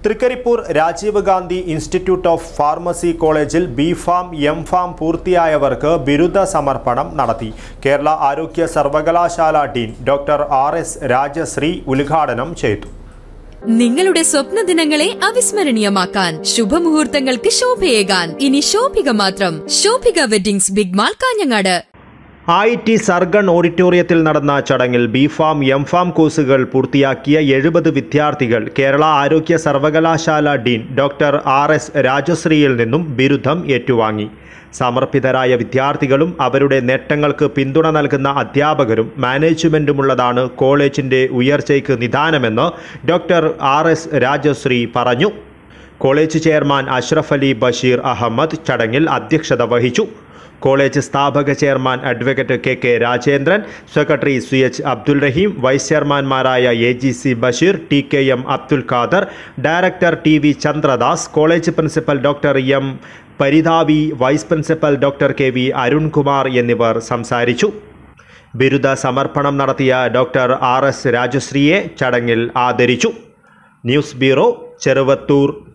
Trikaripur Rajiv Gandhi institute of pharmacy കോളേജിൽ B Pharm, എം.ഫാം പൂർത്തിയായവർക്ക് ബിരുദ സമർപ്പണം നടത്തി. കേരള ആരോഗ്യ സർവകലാശാല ഡീൻ ഡോക്ടർ ആർ.എസ്. രാജശ്രീ ഉദ്ഘാടനം ചെയ്തു. നിങ്ങളുടെ സ്വപ്ന ദിനങ്ങളെ അവിസ്മരണീയമാക്കാൻ, ശുഭമുഹൂർത്തങ്ങൾക്ക് ശോഭയേകാൻ ഇനി ശോഭിക മാത്രം. Shobhika weddings, big mall, Kanhangad. IIT സർഗൺ ഓഡിറ്റോറിയത്തിൽ നടന്ന ചടങ്ങിൽ ബി.ഫാം, എം.ഫാം കോഴ്സുകൾ പൂർത്തിയാക്കിയ 70 വിദ്യാർത്ഥികൾ കേരള ആരോഗ്യ സർവകലാശാല ഡീൻ ഡോക്ടർ ആർ.എസ്. രാജശ്രീയിൽ നിന്നും ബിരുദം ഏറ്റുവാങ്ങി. സമർപ്പിതരായ വിദ്യാർത്ഥികളും അവരുടെ നേട്ടങ്ങൾക്ക് പിന്തുണ നൽകുന്ന അധ്യാപകരും മാനേജ്മെന്റുമുള്ളതാണ് കോളേജിന്റെ ഉയർച്ചയ്ക്ക് നിദാനമെന്ന് ഡോക്ടർ ആർ.എസ്. രാജശ്രീ പറഞ്ഞു. കോളേജ് ചെയർമാൻ അഷ്റഫ് അലി ബഷീർ അഹമ്മദ് ചടങ്ങിൽ അധ്യക്ഷത വഹിച്ചു. കോളേജ് സ്ഥാപക chairman advocate K Rajendran, secretary CH Abdul Raheem, vice ചെയർമാൻമാരായ AGC Basheer, TKM Abdul Khader, director TV Chandradas, college principal doctor M പരിതാവി, vice principal doctor KV Arunkumar എന്നിവർ സംസാരിച്ചു. ബിരുദ സമർപ്പണം നടത്തിയ ഡോക്ടർ ആർ.എസ്. രാജശ്രീയെ ചടങ്ങിൽ ആദരിച്ചു. News bureau, Cheruvathur.